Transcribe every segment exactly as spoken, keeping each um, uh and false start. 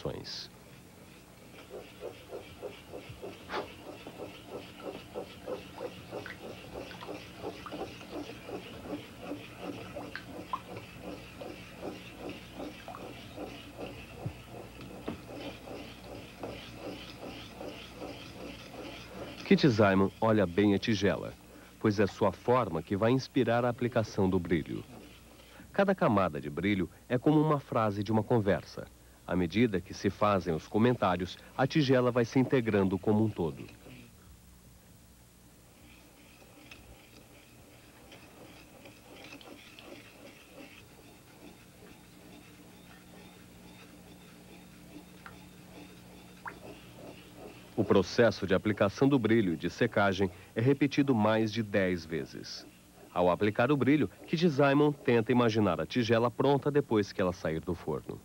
ilustrações. Kitzhamen olha bem a tigela, pois é sua forma que vai inspirar a aplicação do brilho. Cada camada de brilho é como uma frase de uma conversa. À medida que se fazem os comentários, a tigela vai se integrando como um todo. O processo de aplicação do brilho e de secagem é repetido mais de dez vezes. Ao aplicar o brilho, Kitzhamen tenta imaginar a tigela pronta depois que ela sair do forno.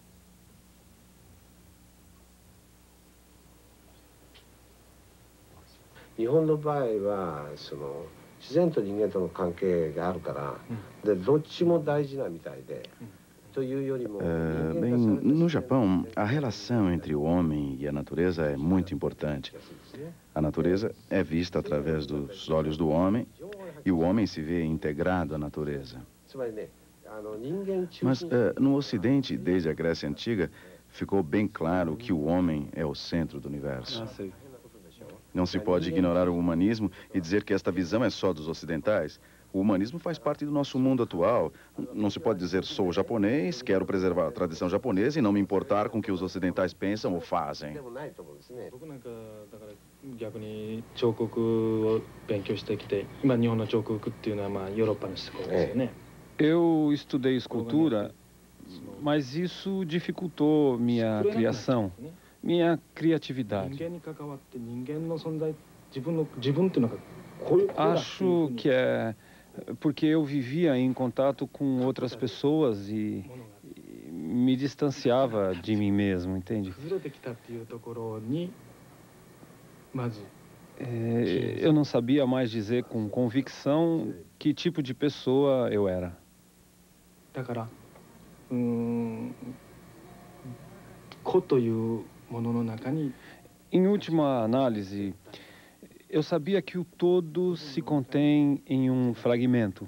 No Japão, no caso, o 自然と人間との関係があるから、でどっちも大事なみたいで。 Uh, bem, no Japão, a relação entre o homem e a natureza é muito importante. A natureza é vista através dos olhos do homem e o homem se vê integrado à natureza. Mas uh, no Ocidente, desde a Grécia Antiga, ficou bem claro que o homem é o centro do universo. Não se pode ignorar o humanismo e dizer que esta visão é só dos ocidentais. O humanismo faz parte do nosso mundo atual. Não se pode dizer, sou japonês, quero preservar a tradição japonesa e não me importar com o que os ocidentais pensam ou fazem. Eu estudei escultura, mas isso dificultou minha criação, minha criatividade. Acho que é porque eu vivia em contato com outras pessoas e, e me distanciava de mim mesmo, entende? É, eu não sabia mais dizer com convicção que tipo de pessoa eu era. Em última análise, eu sabia que o todo se contém em um fragmento.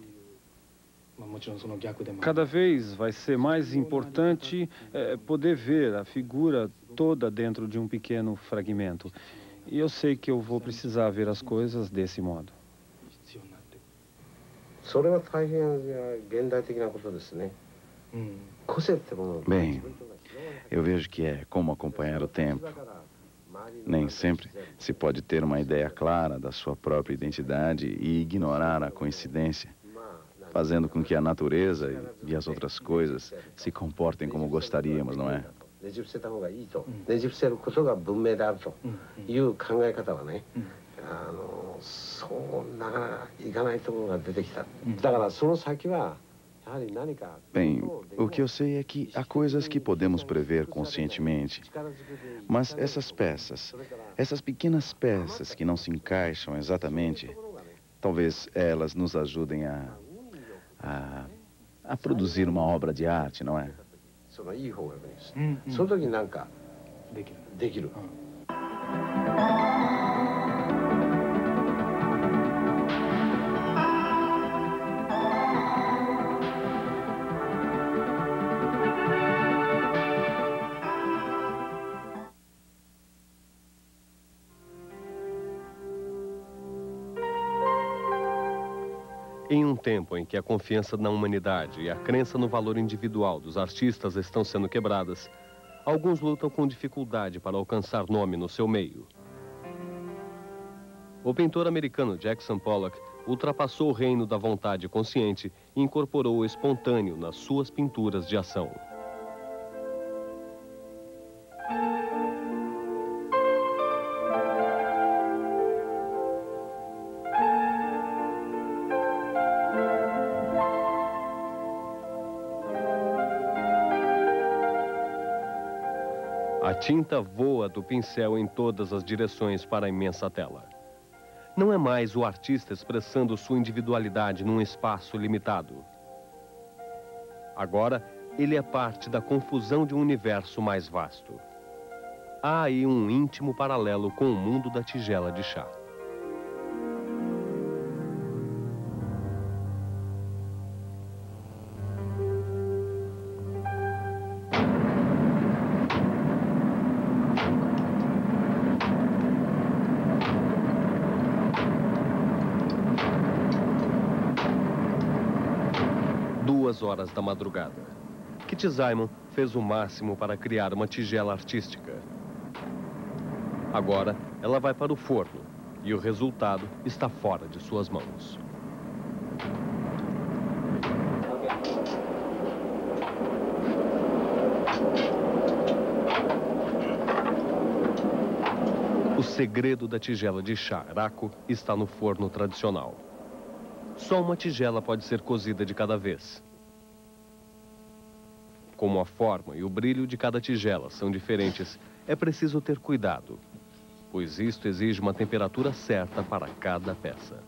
Cada vez vai ser mais importante é, poder ver a figura toda dentro de um pequeno fragmento. E eu sei que eu vou precisar ver as coisas desse modo. Bem, eu vejo que é como acompanhar o tempo. Nem sempre se pode ter uma ideia clara da sua própria identidade e ignorar a coincidência, fazendo com que a natureza e as outras coisas se comportem como gostaríamos, não é? Bem, o que eu sei é que há coisas que podemos prever conscientemente, mas essas peças, essas pequenas peças que não se encaixam exatamente, talvez elas nos ajudem a, a, a produzir uma obra de arte, não é? Em um tempo em que a confiança na humanidade e a crença no valor individual dos artistas estão sendo quebradas, alguns lutam com dificuldade para alcançar nome no seu meio. O pintor americano Jackson Pollock ultrapassou o reino da vontade consciente e incorporou o espontâneo nas suas pinturas de ação. A tinta voa do pincel em todas as direções para a imensa tela. Não é mais o artista expressando sua individualidade num espaço limitado. Agora, ele é parte da confusão de um universo mais vasto. Há aí um íntimo paralelo com o mundo da tigela de chá. Duas horas da madrugada. Kitty Simon fez o máximo para criar uma tigela artística. Agora, ela vai para o forno e o resultado está fora de suas mãos. O segredo da tigela de chá Raku está no forno tradicional. Só uma tigela pode ser cozida de cada vez. Como a forma e o brilho de cada tigela são diferentes, é preciso ter cuidado, pois isto exige uma temperatura certa para cada peça.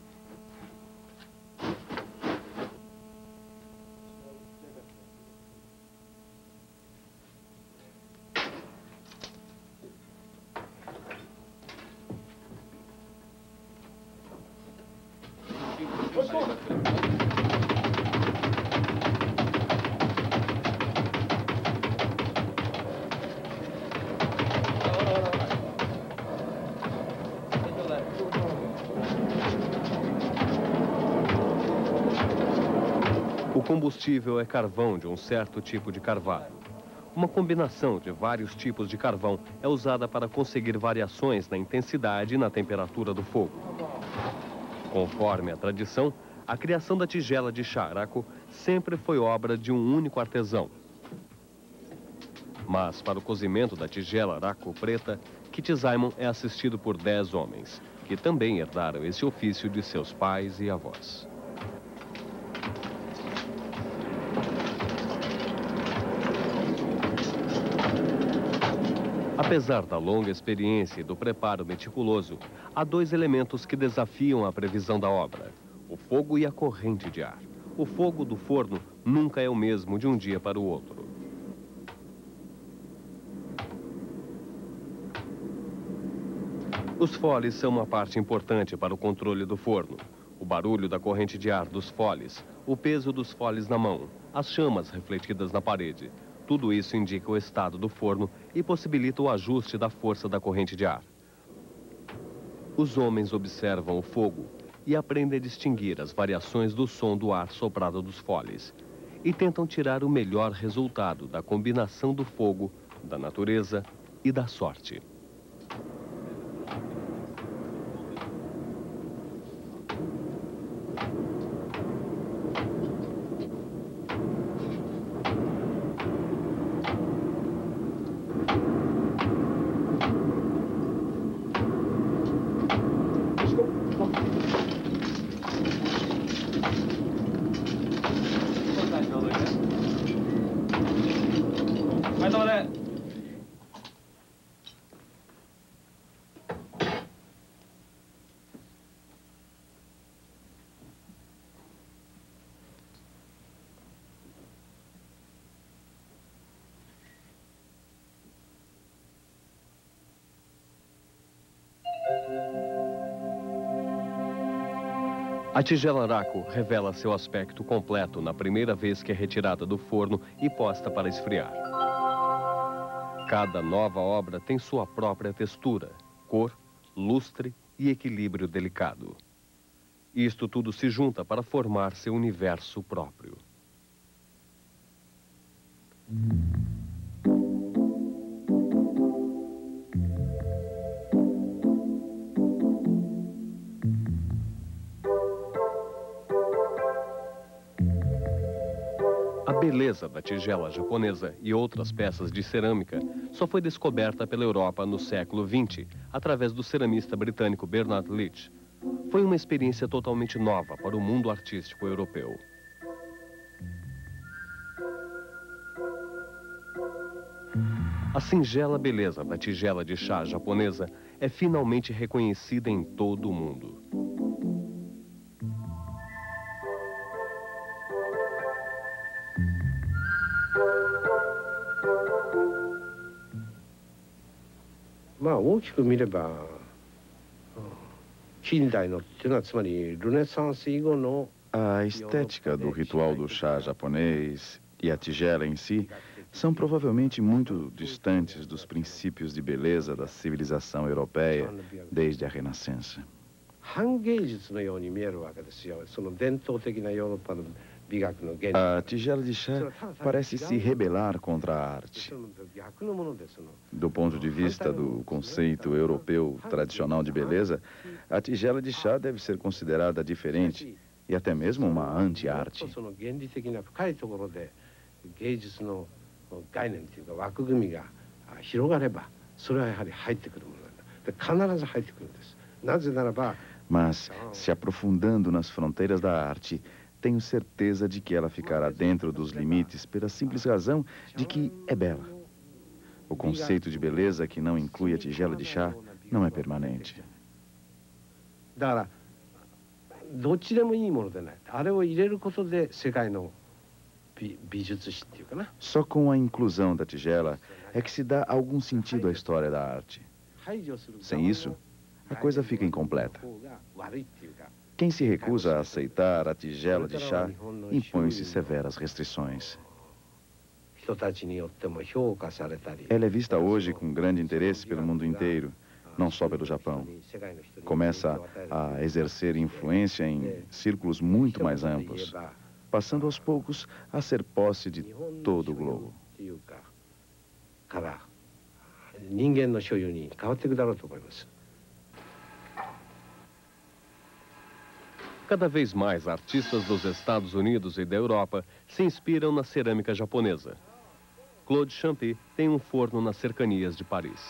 O combustível é carvão de um certo tipo de carvalho. Uma combinação de vários tipos de carvão é usada para conseguir variações na intensidade e na temperatura do fogo. Conforme a tradição, a criação da tigela de chá Raku sempre foi obra de um único artesão. Mas para o cozimento da tigela Raku preta, Kitty Simon é assistido por dez homens, que também herdaram esse ofício de seus pais e avós. Apesar da longa experiência e do preparo meticuloso, há dois elementos que desafiam a previsão da obra: o fogo e a corrente de ar. O fogo do forno nunca é o mesmo de um dia para o outro. Os foles são uma parte importante para o controle do forno. O barulho da corrente de ar dos foles, o peso dos foles na mão, as chamas refletidas na parede. Tudo isso indica o estado do forno e possibilita o ajuste da força da corrente de ar. Os homens observam o fogo e aprendem a distinguir as variações do som do ar soprado dos foles e tentam tirar o melhor resultado da combinação do fogo, da natureza e da sorte. A tigela Raku revela seu aspecto completo na primeira vez que é retirada do forno e posta para esfriar. Cada nova obra tem sua própria textura, cor, lustre e equilíbrio delicado. Isto tudo se junta para formar seu universo próprio. A beleza da tigela japonesa e outras peças de cerâmica só foi descoberta pela Europa no século vinte, através do ceramista britânico Bernard Leach. Foi uma experiência totalmente nova para o mundo artístico europeu. A singela beleza da tigela de chá japonesa é finalmente reconhecida em todo o mundo. まあ大きく見れば近代のっていうのはつまりルネサンス以後の A estética do ritual do chá japonês e a tigela em si são provavelmente muito distantes dos princípios de beleza da civilização europeia desde a Renascença. A tigela de chá parece se rebelar contra a arte. Do ponto de vista do conceito europeu tradicional de beleza, a tigela de chá deve ser considerada diferente e até mesmo uma anti-arte. Mas, se aprofundando nas fronteiras da arte, tenho certeza de que ela ficará dentro dos limites pela simples razão de que é bela. O conceito de beleza que não inclui a tigela de chá não é permanente. Só com a inclusão da tigela é que se dá algum sentido à história da arte. Sem isso, a coisa fica incompleta. Quem se recusa a aceitar a tigela de chá impõe-se severas restrições. Ela é vista hoje com grande interesse pelo mundo inteiro, não só pelo Japão. Começa a exercer influência em círculos muito mais amplos, passando aos poucos a ser posse de todo o globo. Cada vez mais artistas dos Estados Unidos e da Europa se inspiram na cerâmica japonesa. Claude Champy tem um forno nas cercanias de Paris.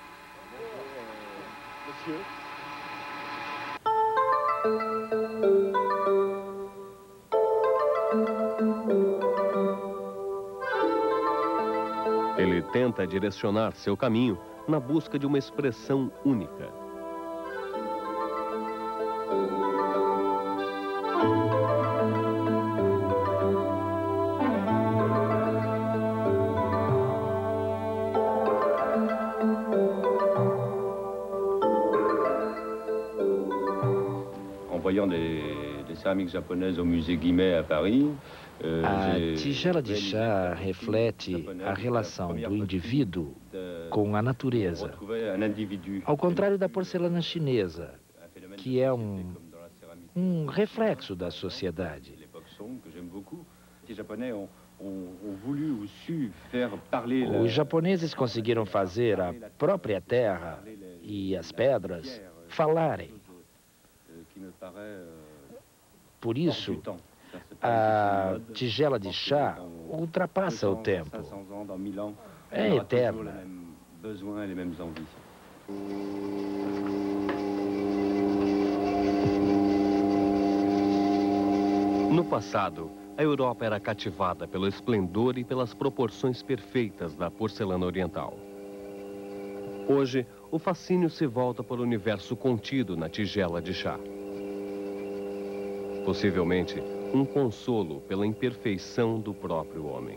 Ele tenta direcionar seu caminho na busca de uma expressão única. A tigela de chá reflete a relação do indivíduo com a natureza, ao contrário da porcelana chinesa, que é um, um reflexo da sociedade. Os japoneses conseguiram fazer a própria terra e as pedras falarem. Por isso, a tigela de chá ultrapassa o tempo. É eterna. No passado, a Europa era cativada pelo esplendor e pelas proporções perfeitas da porcelana oriental. Hoje, o fascínio se volta para o universo contido na tigela de chá. Possivelmente, um consolo pela imperfeição do próprio homem.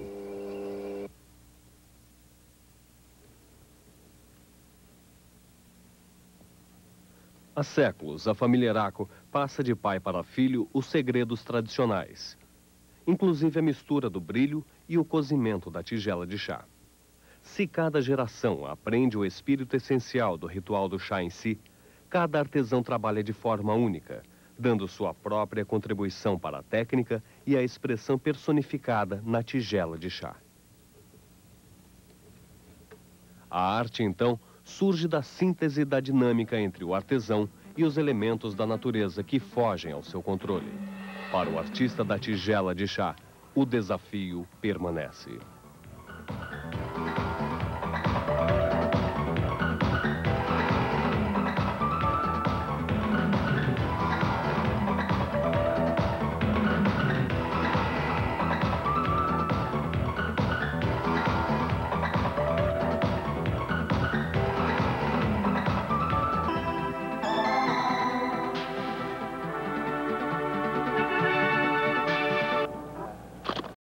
Há séculos, a família Erako passa de pai para filho os segredos tradicionais, inclusive a mistura do brilho e o cozimento da tigela de chá. Se cada geração aprende o espírito essencial do ritual do chá em si, cada artesão trabalha de forma única, dando sua própria contribuição para a técnica e a expressão personificada na tigela de chá. A arte, então, surge da síntese da dinâmica entre o artesão e os elementos da natureza que fogem ao seu controle. Para o artista da tigela de chá, o desafio permanece.